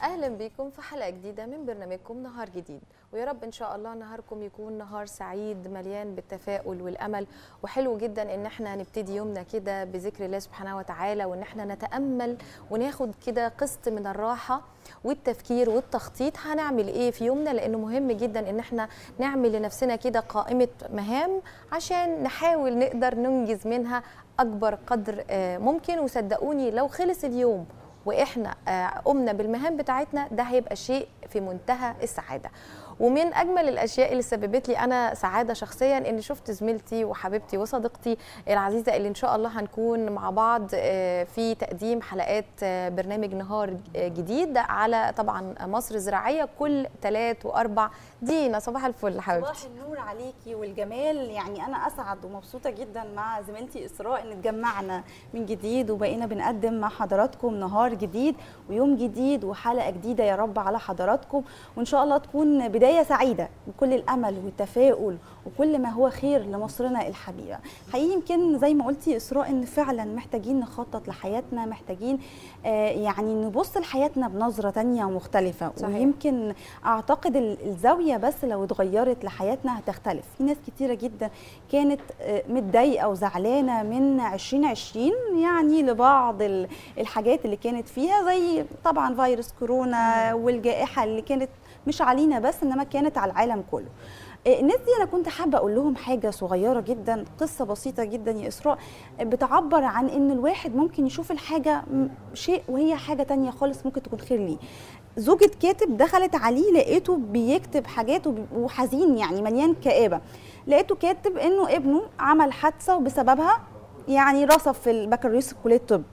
اهلا بكم في حلقه جديده من برنامجكم نهار جديد، ويا رب ان شاء الله نهاركم يكون نهار سعيد مليان بالتفاؤل والامل. وحلو جدا ان احنا نبتدي يومنا كده بذكر الله سبحانه وتعالى، وان احنا نتامل وناخد كده قسط من الراحه والتفكير والتخطيط هنعمل ايه في يومنا، لانه مهم جدا ان احنا نعمل لنفسنا كده قائمه مهام عشان نحاول نقدر ننجز منها اكبر قدر ممكن. وصدقوني لو خلص اليوم واحنا قمنا بالمهام بتاعتنا ده هيبقى شيء في منتهى السعاده. ومن اجمل الاشياء اللي سببت لي انا سعاده شخصيا ان شفت زميلتي وحبيبتي وصديقتي العزيزه اللي ان شاء الله هنكون مع بعض في تقديم حلقات برنامج نهار جديد على طبعا مصر زراعيه كل 3 و4. دينا صباح الفل حبيبتي. صباح النور عليكي والجمال. يعني انا اسعد ومبسوطه جدا مع زميلتي اسراء ان اتجمعنا من جديد وبقينا بنقدم مع حضراتكم نهار جديد ويوم جديد وحلقه جديده يا رب على حضراتكم، وان شاء الله تكون بدايه سعيده بكل الامل والتفاؤل وكل ما هو خير لمصرنا الحبيبه. حقيقي يمكن زي ما قلتي اسراء ان فعلا محتاجين نخطط لحياتنا، محتاجين يعني نبص لحياتنا بنظره ثانيه ومختلفه. صحيح. ويمكن اعتقد الزاويه بس لو اتغيرت لحياتنا هتختلف. في ناس كتيره جدا كانت متضايقه وزعلانه من 2020 يعني لبعض الحاجات اللي كانت فيها، زي طبعا فيروس كورونا والجائحه اللي كانت مش علينا بس انما كانت على العالم كله. الناس دي انا كنت حابه اقول لهم حاجه صغيره جدا، قصه بسيطه جدا يا اسراء بتعبر عن ان الواحد ممكن يشوف الحاجه شيء وهي حاجه تانية خالص ممكن تكون خير ليه. زوجة كاتب دخلت عليه لقيته بيكتب حاجات وحزين يعني مليان كآبة. لقيته كاتب انه ابنه عمل حادثة وبسببها يعني رصف في البكالوريوس في كلية الطب.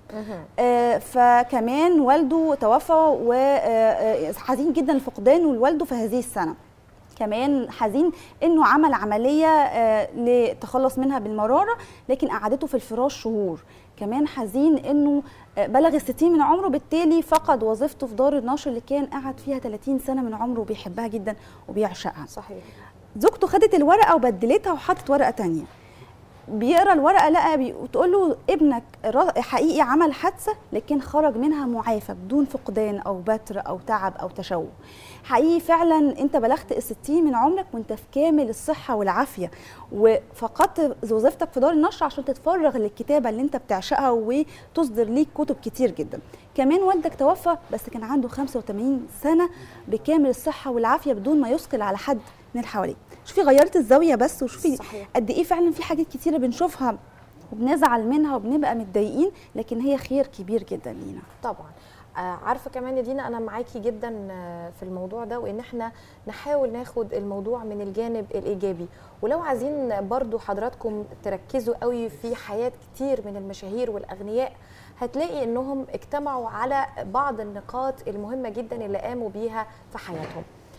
فكمان والده توفى وحزين جدا لفقدانه لوالده في هذه السنة. كمان حزين انه عمل عمليه لتخلص منها بالمراره لكن قعدته في الفراش شهور. كمان حزين انه بلغ ال60 من عمره، بالتالي فقد وظيفته في دار النشر اللي كان قعد فيها 30 سنه من عمره وبيحبها جدا وبيعشقها. صحيح. زوجته خدت الورقه وبدلتها وحطت ورقه ثانيه. بيقرا الورقه لقى بتقول له ابنك حقيقي عمل حادثه لكن خرج منها معافى بدون فقدان او بتر او تعب او تشوه. حقيقي فعلا انت بلغت ال60 من عمرك وانت في كامل الصحه والعافيه، وفقدت وظيفتك في دار النشر عشان تتفرغ للكتابه اللي انت بتعشقها وتصدر ليك كتب كتير جدا. كمان والدك توفى بس كان عنده 85 سنه بكامل الصحه والعافيه بدون ما يثقل على حد من اللي حواليه. شوفي غيرت الزاويه بس، وشوفي قد ايه فعلا في حاجات كتيره بنشوفها وبنزعل منها وبنبقى متضايقين لكن هي خير كبير جدا لينا. طبعا. عارفه كمان يا دينا انا معاكي جدا في الموضوع ده، وان احنا نحاول ناخد الموضوع من الجانب الايجابي. ولو عايزين برضو حضراتكم تركزوا قوي في حياه كتير من المشاهير والاغنياء هتلاقي انهم اجتمعوا على بعض النقاط المهمه جدا اللي قاموا بيها في حياتهم.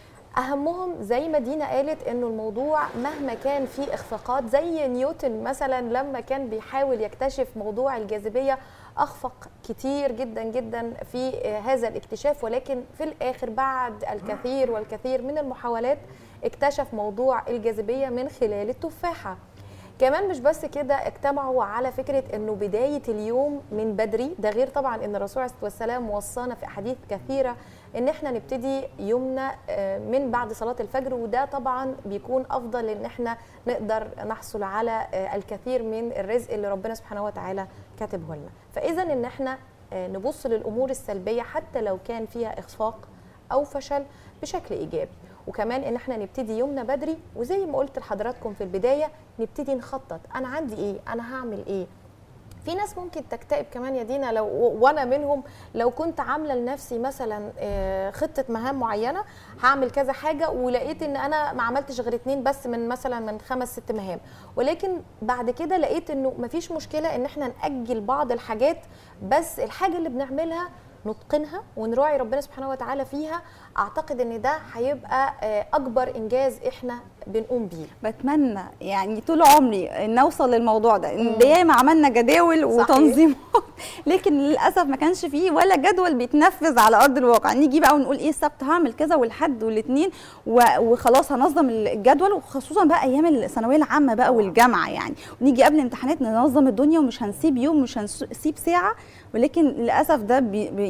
اهمهم زي ما دينا قالت انه الموضوع مهما كان فيه اخفاقات، زي نيوتن مثلا لما كان بيحاول يكتشف موضوع الجاذبيه اخفق كتير جدا جدا في هذا الاكتشاف، ولكن في الاخر بعد الكثير والكثير من المحاولات اكتشف موضوع الجاذبيه من خلال التفاحه. كمان مش بس كده، اجتمعوا على فكره انه بدايه اليوم من بدري، ده غير طبعا ان الرسول عليه الصلاه والسلام وصانا في احاديث كثيره ان احنا نبتدي يومنا من بعد صلاه الفجر، وده طبعا بيكون افضل ان احنا نقدر نحصل على الكثير من الرزق اللي ربنا سبحانه وتعالى كاتبه لنا. فاذا ان احنا نبص للامور السلبيه حتى لو كان فيها اخفاق او فشل بشكل ايجابي. وكمان ان احنا نبتدي يومنا بدري، وزي ما قلت لحضراتكم في البدايه نبتدي نخطط انا عندي ايه، انا هعمل ايه. في ناس ممكن تكتئب كمان يا دينا، لو وانا منهم، لو كنت عامله لنفسي مثلا خطه مهام معينه هعمل كذا حاجه ولقيت ان انا ما عملتش غير 2 بس من مثلا من 5 6 مهام، ولكن بعد كده لقيت انه مفيش مشكله ان احنا ناجل بعض الحاجات، بس الحاجه اللي بنعملها نتقنها ونراعي ربنا سبحانه وتعالى فيها. اعتقد ان ده هيبقى اكبر انجاز احنا بنقوم بيه. بتمنى يعني طول عمري نوصل للموضوع ده. دايما عملنا جداول وتنظيمات لكن للاسف ما كانش فيه ولا جدول بيتنفذ على ارض الواقع. نيجي بقى ونقول ايه السبت هعمل كذا والحد والاثنين وخلاص هنظم الجدول، وخصوصا بقى ايام الثانويه العامه بقى والجامعه يعني، ونيجي قبل الامتحانات ننظم الدنيا ومش هنسيب يوم مش هنسيب ساعه، ولكن للاسف ده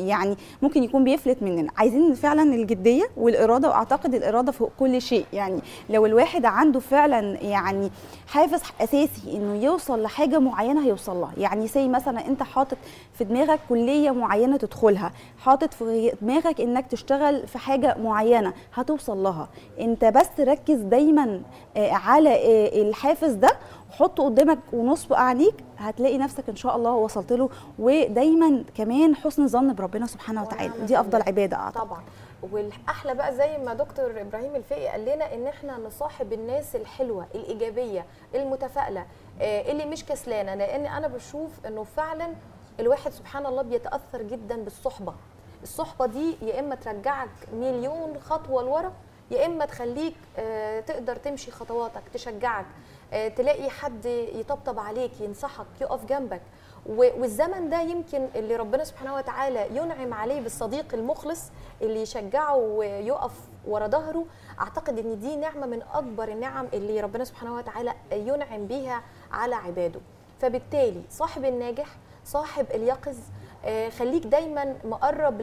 يعني ممكن يكون بيفلت مننا. عايزين فعلا الجديه والاراده، واعتقد الاراده فوق كل شيء. يعني لو الواحد عنده فعلا يعني حافز اساسي انه يوصل لحاجه معينه هيوصل لها. يعني زي مثلا انت حاطط في دماغك كليه معينه تدخلها، حاطط في دماغك انك تشتغل في حاجه معينه هتوصل لها. انت بس ركز دايما على الحافز ده، حطه قدامك ونصب عينيك، هتلاقي نفسك ان شاء الله وصلت له. ودايما كمان حسن الظن بربنا سبحانه وتعالى، دي افضل عباده اعتقد. طبعا. والاحلى بقى زي ما دكتور ابراهيم الفقي قال لنا ان احنا نصاحب الناس الحلوه الايجابيه المتفائله اللي مش كسلانه، لان انا بشوف انه فعلا الواحد سبحان الله بيتاثر جدا بالصحبه. الصحبه دي يا اما ترجعك مليون خطوه لورا، يا اما تخليك تقدر تمشي خطواتك، تشجعك، تلاقي حد يطبطب عليك، ينصحك، يقف جنبك. والزمن ده يمكن اللي ربنا سبحانه وتعالى ينعم عليه بالصديق المخلص اللي يشجعه ويقف ورا ظهره. اعتقد ان دي نعمه من اكبر النعم اللي ربنا سبحانه وتعالى ينعم بيها على عباده. فبالتالي صاحب الناجح، صاحب اليقظ، خليك دايما مقرب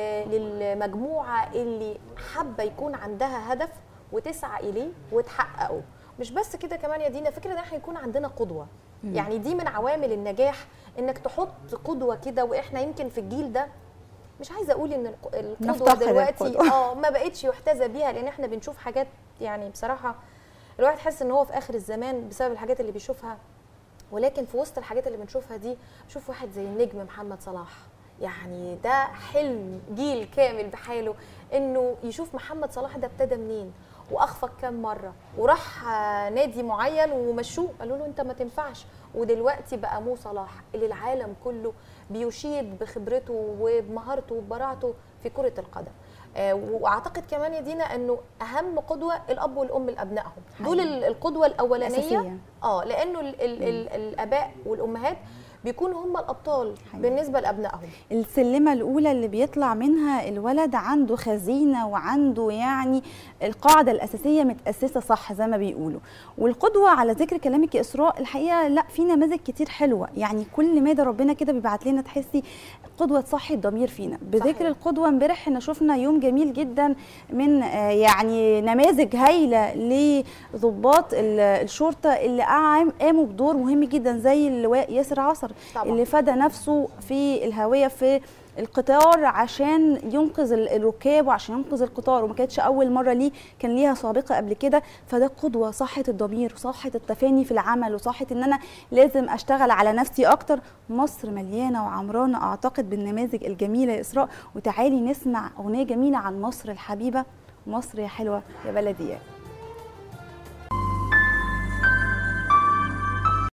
للمجموعه اللي حابه يكون عندها هدف وتسعى اليه وتحققه. مش بس كده كمان يا دينا، فكره ان احنا يكون عندنا قدوه. يعني دي من عوامل النجاح، انك تحط قدوه كده. واحنا يمكن في الجيل ده، مش عايزه اقول ان القدوه دلوقتي ما بقتش يحتذى بيها، لان احنا بنشوف حاجات يعني بصراحه الواحد حاسس ان هو في اخر الزمان بسبب الحاجات اللي بيشوفها. ولكن في وسط الحاجات اللي بنشوفها دي بشوف واحد زي النجم محمد صلاح. يعني ده حلم جيل كامل بحاله، انه يشوف محمد صلاح ده ابتدى منين واخفق كام مره، وراح نادي معين ومشوه قالوا له انت ما تنفعش، ودلوقتي بقى مو صلاح اللي العالم كله بيشيد بخبرته وبمهارته وبراعته في كره القدم. واعتقد كمان يا دينا انه اهم قدوه الاب والام لابنائهم، دول القدوه الاولانيه. لانه الاباء والامهات بيكونوا هم الابطال بالنسبه لابنائهم. السلمه الاولى اللي بيطلع منها الولد عنده خزينه، وعنده يعني القاعده الاساسيه متاسسه صح زي ما بيقولوا. والقدوه على ذكر كلامك يا اسراء، الحقيقه لا، في نماذج كتير حلوه. يعني كل ماده ربنا كده بيبعت لنا تحسي قدوه تصحي الضمير فينا. بذكر القدوه، امبارح احنا شفنا يوم جميل جدا من يعني نماذج هايله لضباط الشرطه اللي قاموا بدور مهم جدا، زي اللواء ياسر عصر طبعا. اللي فدى نفسه في الهوية في القطار عشان ينقذ الركاب وعشان ينقذ القطار، وما كانتش اول مره ليه، كان ليها سابقه قبل كده. فده قدوه، صحه الضمير وصحه التفاني في العمل، وصحه ان انا لازم اشتغل على نفسي اكتر. مصر مليانه وعمرانه اعتقد بالنماذج الجميله يا اسراء. وتعالي نسمع اغنيه جميله عن مصر الحبيبه، مصر يا حلوه يا بلدي.